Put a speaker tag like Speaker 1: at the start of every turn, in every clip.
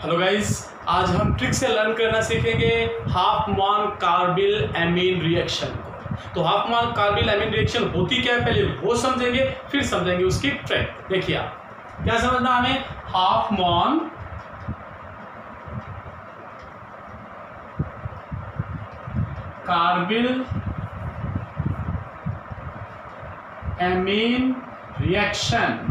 Speaker 1: Hello guys, आज हम trick से लर्न करना सीखेंगे हाफमैन कार्बिल एमीन रिएक्शन को। तो हाफमैन कार्बिल एमीन रिएक्शन होती क्या है पहले वो समझेंगे, फिर समझेंगे उसकी ट्रिक। देखिए आप क्या समझना हमें, Hofmann carbylamine reaction.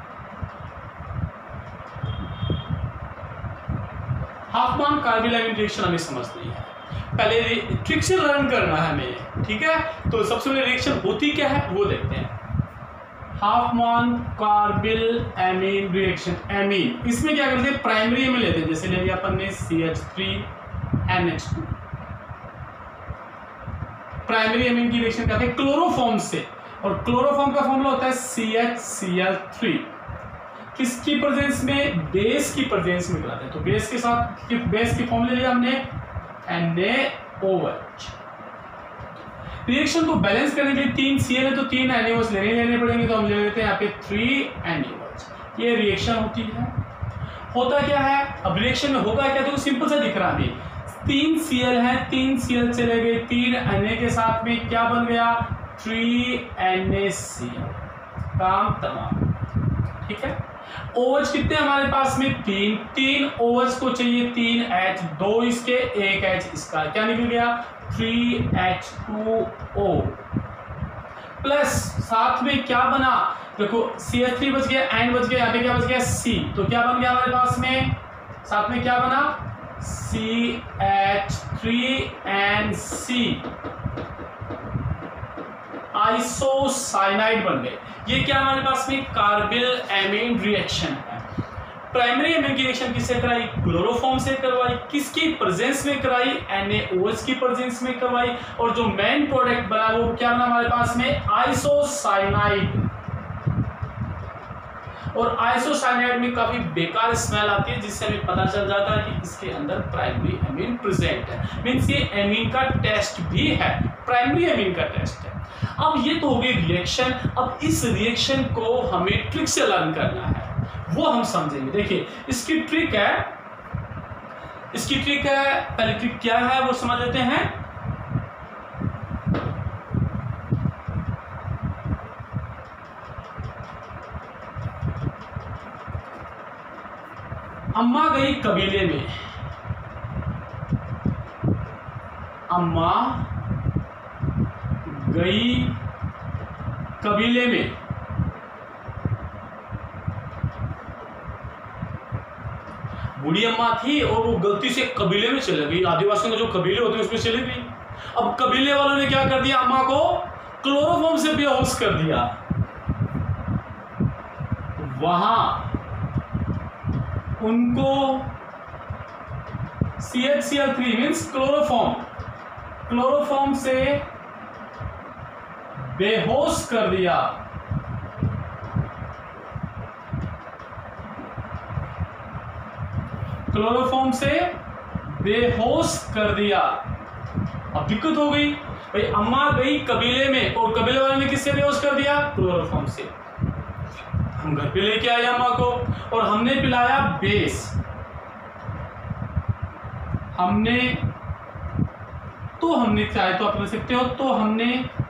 Speaker 1: Hofmann carbylamine reaction हमें समझनी है, पहले ट्रिक से लर्न करना है हमें, ठीक है। तो सबसे पहले रिएक्शन होती क्या है वो देखते हैं। Hofmann carbylamine reaction, amine इसमें क्या करते हैं, प्राइमरी एमीन लेते हैं। जैसे ले लिया अपन ने CH3NH2, प्राइमरी एमीन की रिएक्शन करते हैं क्लोरोफॉर्म से, और क्लोरोफॉर्म का फॉर्मूला होता है CHCl3। किसकी प्रेजेंस में, बेस की प्रेजेंस में कराते हैं। तो बेस के साथ बेस की फॉर्मूला लिया हमने NaOH। रिएक्शन को बैलेंस करने के लिए 3 Cl है तो 3 NaOH लेने पड़ेंगे, तो हम ले लेते हैं यहाँ पे 3 NaOH। ये रिएक्शन होती है। होता क्या है, अब रिएक्शन में होगा क्या, तो सिंपल सा दिख रहा है। 3 Cl है, 3 Cl चले गए 3 Na के साथ में, क्या बन गया 3 NaCl। काम तमाम, ठीक है। OH कितने हमारे पास में, 3 OH को चाहिए 3 H, 2 इसके 1 H इसका, क्या निकल गया 3H2O प्लस साथ में क्या बना, देखो CH3 बच गया, N बच गया, यहाँ पे क्या बच गया C, तो क्या बन गया हमारे पास में, साथ में क्या बना CH3NC, आइसोसाइनाइड बन गए। ये क्या हमारे पास में कार्बिल एमीन रिएक्शन है। प्राइमरी एमीन की रिएक्शन किससे कराई, क्लोरोफॉर्म से करवाई। किसकी प्रेजेंस में कराई, NaOH की प्रेजेंस में करवाई। और जो मेन प्रोडक्ट बना वो क्या बना हमारे पास में, आइसोसाइनाइड। और आइसोसाइनाइड में काफी बेकार स्मेल आती है, जिससे हमें पता चल जाता है कि इसके अंदर प्राइमरी एमीन प्रेजेंट है। मींस ये एमीन का टेस्ट भी है, प्राइमरी एमीन का टेस्ट है। अब ये तो हो गई रिएक्शन। अब इस रिएक्शन को हमें ट्रिक से लर्न करना है, वो हम समझेंगे। देखिए इसकी ट्रिक है, पहले ट्रिक क्या है वो समझ लेते हैं। अम्मा गई कबीले में, अम्मा गई कबीले में, बूढ़ी अम्मा थी और वो गलती से कबीले में चली गई। आदिवासियों के जो कबीले होते हैं उसमें चली गई। अब कबीले वालों ने क्या कर दिया, अम्मा को क्लोरोफॉर्म से बेहोश कर दिया। वहां उनको CHCl3 मीन्स क्लोरोफॉर्म से बेहोश कर दिया। क्लोरोफॉर्म से बेहोश कर दिया। अब दिक्कत हो गई भाई, अम्मा गई कबीले में और कबीले वाले ने किससे बेहोश कर दिया, क्लोरोफॉर्म से। हम घर पे लेके आए अम्मा को और हमने पिलाया बेस। हमने चाहे तो आप ले सकते हो, तो हमने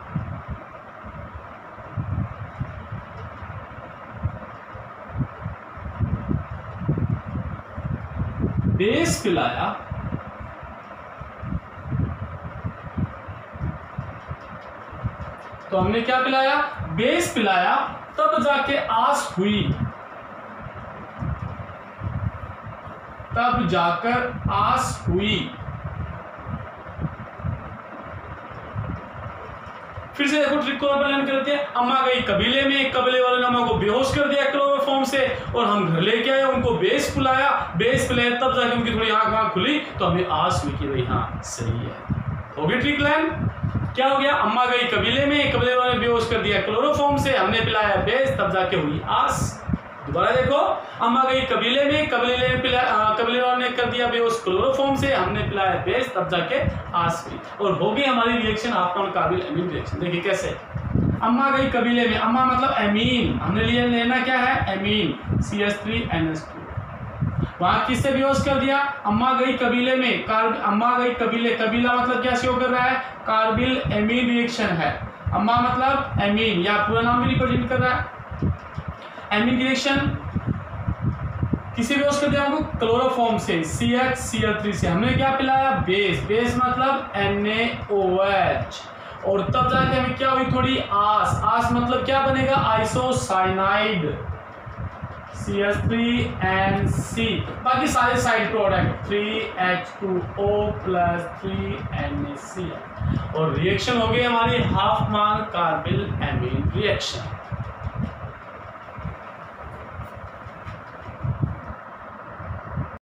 Speaker 1: बेस पिलाया, तो हमने क्या पिलाया, बेस पिलाया, तब जाके आस हुई, तब जाकर आस हुई। फिर से देखो ट्रिक को लर्न करते हैं। अम्मा गई कबीले में, कबीले वाले ने अम्मा को बेहोश कर दिया क्लोरोफॉर्म से, और हम घर लेके आए, उनको बेस पिलाया, तब जाके उनकी थोड़ी आंख खुली, तो हमें आस हुई कि भाई हाँ सही है। हो गई ट्रिक लर्न। क्या हो गया, अम्मा गई कबीले में, कबीले वाले ने बेहोश कर दिया क्लोरोफॉर्म से, हमने पिलाया बेस, तब जाके हुई आस। दोबारा देखो, अम्मा गई कबीले में, कबीले वालों ने कर दिया बेहोश क्लोरोफॉर्म से, हमने पिलाया बेस, तब जाके आस हुई। और हो गई हमारी reaction Hofmann carbylamine reaction. देखिए कैसे, अम्मा गई कबीले में, अम्मा मतलब एमीन, हमने लेना क्या है एमीन CH3NH2। वहां किससे बेहोश कर दिया, अम्मा गई कबीले में, अम्मा गई कबीले, कबीला मतलब क्या शो कर रहा है, कार्बिल एमीन रिएक्शन है, अम्मा मतलब एमीन या पूरा नाम भी रिप्रेजेंट कर रहा है। एमीन रिएक्शन किसी बेहोश कर दिया हमको, क्लोरोफॉर्म से, CH से हमने क्या पिलाया, बेस, बेस मतलब NaOH, और तब जाके हमें क्या हुई थोड़ी आस, आस मतलब क्या बनेगा, आइसोसाइनाइड CH3NC, बाकी सारे साइड प्रोडक्ट 3H2O + 3NaCl, और रिएक्शन हो गई हमारी हाफमान कार्बिल एमीन रिएक्शन।